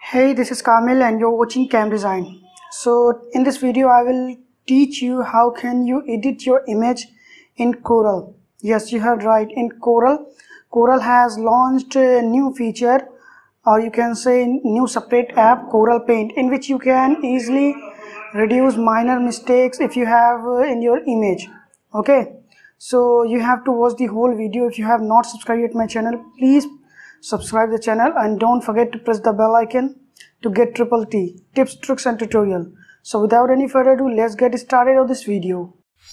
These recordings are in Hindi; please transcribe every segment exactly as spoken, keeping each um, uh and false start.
Hey, this is Kamil and you're watching Cam Design. So in this video I will teach you how can you edit your image in Corel. Yes, you heard right, in Corel. Corel has launched a new feature, or you can say new separate app, Corel Paint, in which you can easily reduce minor mistakes if you have uh, in your image. Okay, so you have to watch the whole video. If you have not subscribed yet my channel, please subscribe the channel and don't forget to press the bell icon to get triple T tips, tricks and tutorial. So without any further ado, let's get started on this video.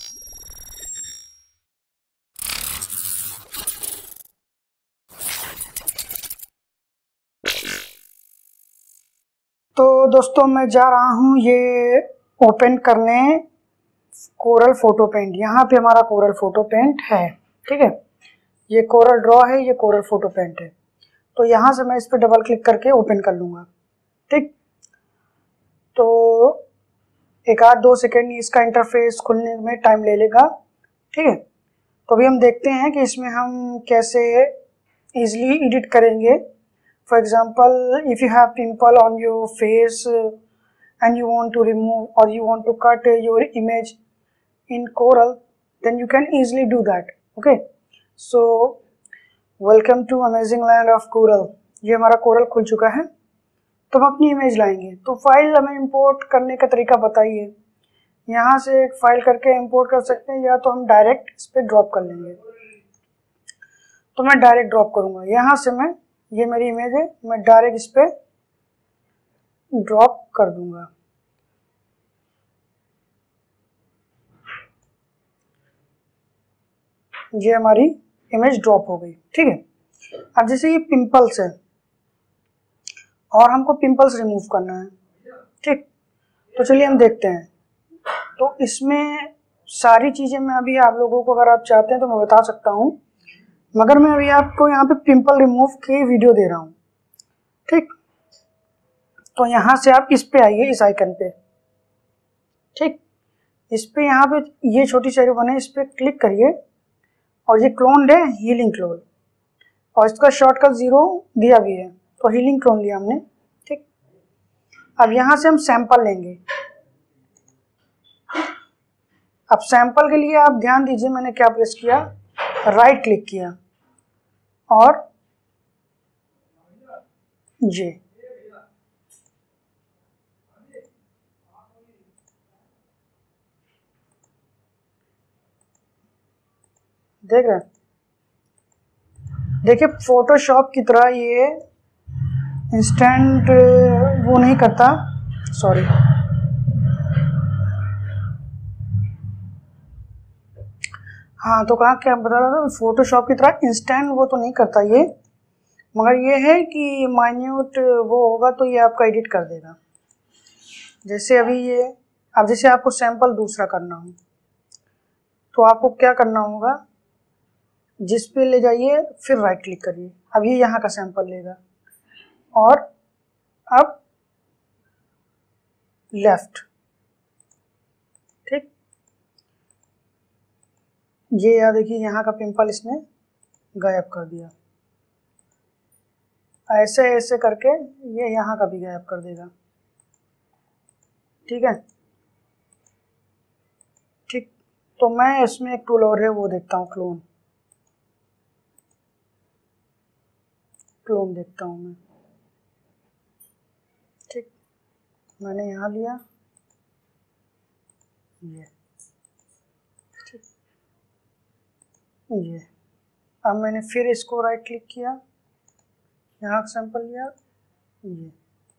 तो दोस्तों मैं जा रहा हूँ ये ओपन करने कोरल फोटो पेंट। यहाँ पे हमारा कोरल फोटो पेंट है, ठीक है। ये कोरल ड्रॉ है, ये कोरल फोटो पेंट है। तो यहाँ से मैं इस पर डबल क्लिक करके ओपन कर लूँगा, ठीक। तो एक आध दो सेकेंड इसका इंटरफेस खुलने में टाइम ले लेगा, ठीक है। तो अभी हम देखते हैं कि इसमें हम कैसे इजीली एडिट करेंगे। For example, if you have pimple on your face and you want to remove or you want to cut your image in Corel, then you can easily do that. Okay, so welcome to amazing land of Corel. ये हमारा Corel खुल चुका है। तो हम अपनी इमेज लाएंगे। तो फाइल हमें इंपोर्ट करने का तरीका बताइए। यहाँ से एक फाइल करके इंपोर्ट कर सकते हैं, या तो हम डायरेक्ट इस पर ड्रॉप कर लेंगे। तो मैं डायरेक्ट ड्रॉप करूँगा। यहाँ से मैं, ये मेरी इमेज है, मैं डायरेक्ट इस पर ड्रॉप कर दूंगा। ये हमारी इमेज ड्रॉप हो गई, ठीक है। अब जैसे ये पिंपल्स है और हमको पिंपल्स रिमूव करना है, ठीक। तो चलिए हम देखते हैं। तो इसमें सारी चीजें मैं अभी आप लोगों को, अगर आप चाहते हैं तो मैं बता सकता हूँ, मगर मैं अभी आपको यहाँ पे पिंपल रिमूव की वीडियो दे रहा हूँ, ठीक। तो यहाँ से आप इस पे आइए, इस आइकन पे, ठीक। इस पे यहाँ पे ये छोटी सी एरो बने, इस पे क्लिक करिए और ये क्लोन है, हीलिंग क्लोन, और इसका शॉर्टकट जीरो दिया भी है। तो हीलिंग क्लोन लिया हमने, ठीक। अब यहाँ से हम सैंपल लेंगे। अब सैंपल के लिए आप ध्यान दीजिए, मैंने क्या प्रेस किया, राइट क्लिक किया और ये देख रहे हैं। देखिए फोटोशॉप की तरह ये इंस्टेंट वो नहीं करता, सॉरी, हाँ तो कहाँ क्या बता रहा था, फोटोशॉप की तरह इंस्टेंट वो तो नहीं करता ये, मगर ये है कि माइन्यूट वो होगा तो ये आपका एडिट कर देगा। जैसे अभी ये, अब जैसे आपको सैंपल दूसरा करना हो तो आपको क्या करना होगा, जिस पे ले जाइए फिर राइट क्लिक करिए। अब ये यहाँ का सैंपल लेगा और अब लेफ्ट, ठीक। ये याद देखिए, यहाँ का पिंपल इसने गायब कर दिया। ऐसे ऐसे करके ये यहाँ का भी गायब कर देगा, ठीक है, ठीक। तो मैं इसमें एक टूल और है वो देखता हूँ, क्लोन क्लोन देखता हूँ मैं, ठीक। मैंने यहाँ लिया ये, ठीक, ये। अब मैंने फिर इसको राइट क्लिक किया, यहाँ का सैंपल लिया, ये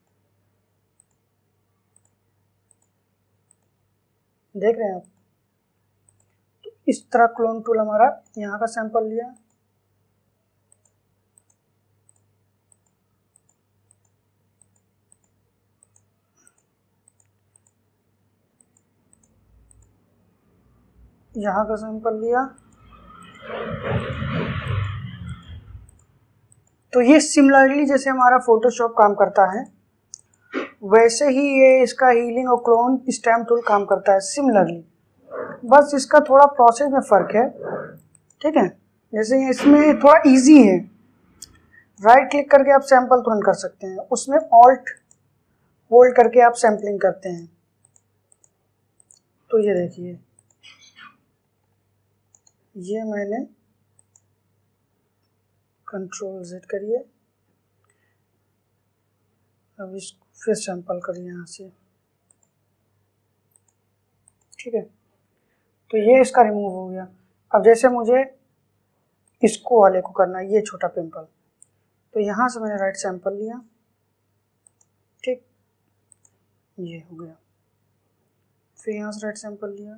देख रहे हैं आप। तो इस तरह क्लोन टूल हमारा यहाँ का सैंपल लिया, यहाँ का सैंपल लिया। तो ये सिमिलरली जैसे हमारा फोटोशॉप काम करता है, वैसे ही ये इसका हीलिंग और क्लोन स्टैम्प टूल काम करता है सिमिलरली। बस इसका थोड़ा प्रोसेस में फ़र्क है, ठीक है। जैसे इसमें थोड़ा इजी है, राइट क्लिक करके आप सैंपल तुरंत कर सकते हैं। उसमें ऑल्ट होल्ड करके आप सैम्पलिंग करते हैं। तो ये देखिए, ये मैंने कंट्रोल जेड करिए, अब इसको फिर सैंपल करिए यहाँ से, ठीक है। तो ये इसका रिमूव हो गया। अब जैसे मुझे इसको वाले को करना है, ये छोटा पिंपल, तो यहाँ से मैंने राइट सैंपल लिया, ठीक, ये हो गया। फिर यहाँ से राइट सैंपल लिया,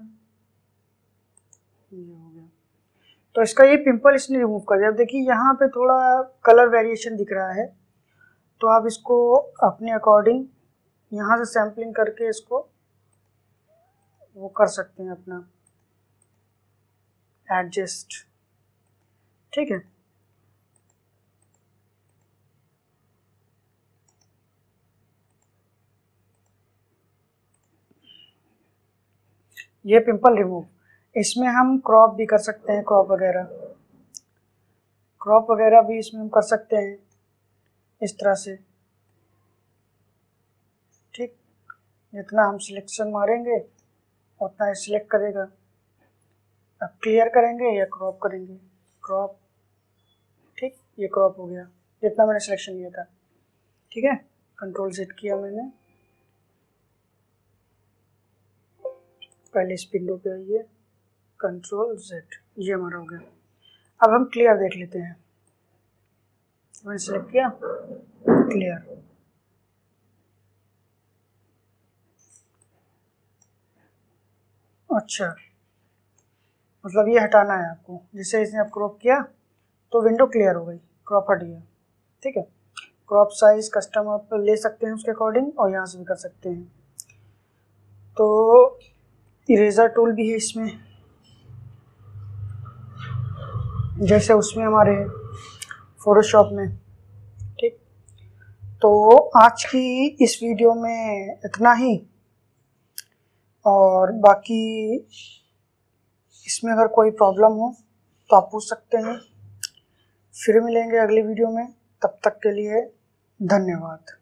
ये हो गया। तो इसका ये पिंपल इसने रिमूव कर दिया। अब देखिए यहाँ पे थोड़ा कलर वेरिएशन दिख रहा है, तो आप इसको अपने अकॉर्डिंग यहाँ से सैम्पलिंग करके इसको वो कर सकते हैं, अपना एडजस्ट, ठीक है। ये पिंपल रिमूव, इसमें हम क्रॉप भी कर सकते हैं, क्रॉप वगैरह क्रॉप वगैरह भी इसमें हम कर सकते हैं इस तरह से, ठीक। जितना हम सिलेक्शन मारेंगे उतना ही सिलेक्ट करेगा। अब क्लियर करेंगे या क्रॉप करेंगे, क्रॉप, ठीक, ये क्रॉप हो गया जितना मैंने सिलेक्शन किया था, ठीक है। कंट्रोल सेट किया मैंने, पहले इस विंडो पे आइए, कंट्रोल जेड, ये हमारा हो गया। अब हम क्लियर देख लेते हैं, मैंने सेलेक्ट किया, क्लियर, अच्छा, मतलब ये हटाना है आपको। जैसे इसने आप क्रॉप किया तो विंडो क्लियर हो गई, क्रॉप हट गया, ठीक है। क्रॉप साइज कस्टम आप ले सकते हैं उसके अकॉर्डिंग, और यहाँ से भी कर सकते हैं। तो इरेजर टूल भी है इसमें, जैसे उसमें हमारे फोटोशॉप में, ठीक। तो आज की इस वीडियो में इतना ही, और बाकी इसमें अगर कोई प्रॉब्लम हो तो आप पूछ सकते हैं। फिर मिलेंगे अगली वीडियो में, तब तक के लिए धन्यवाद।